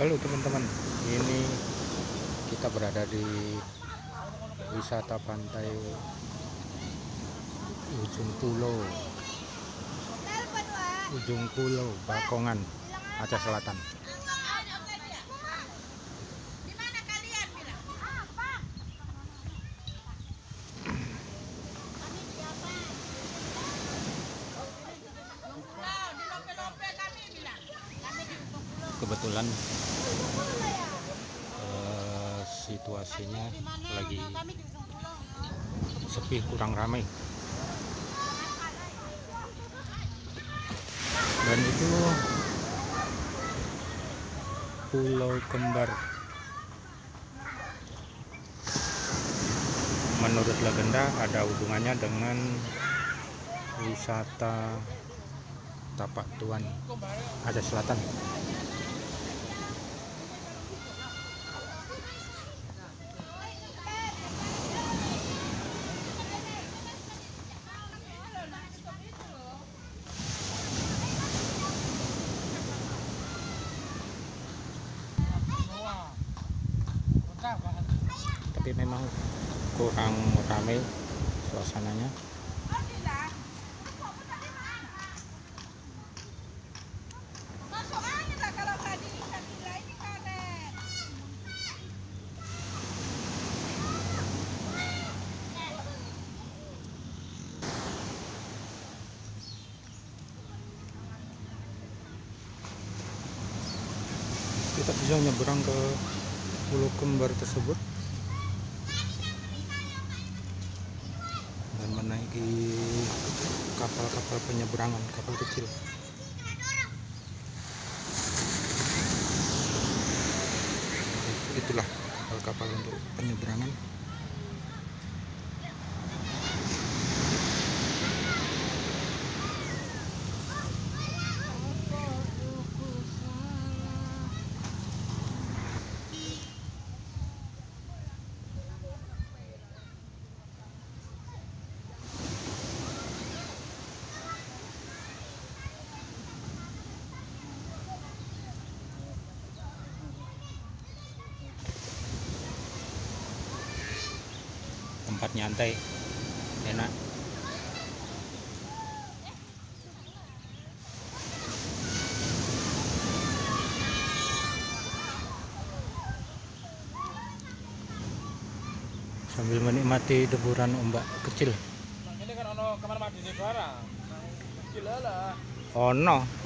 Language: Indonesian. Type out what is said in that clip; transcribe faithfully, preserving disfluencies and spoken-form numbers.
Halo teman-teman, ini kita berada di wisata pantai ujung pulau ujung pulau Bakongan, Aceh Selatan. Kebetulan eh, situasinya lagi sepi, kurang ramai, dan itu pulau kembar. Menurut legenda ada hubungannya dengan wisata Tapak Tuan Aceh Selatan. Tapi memang kurang ramai suasananya. Kita bisa nyeberang ke pulau kembar tersebut dan menaiki kapal-kapal penyeberangan, kapal kecil. Itulah kapal-kapal untuk penyeberangan. Tempat nyantai, enak. Sambil menikmati deburan ombak kecil. Ini kan ono kamar mandi barang. Kecil lah. Oh no.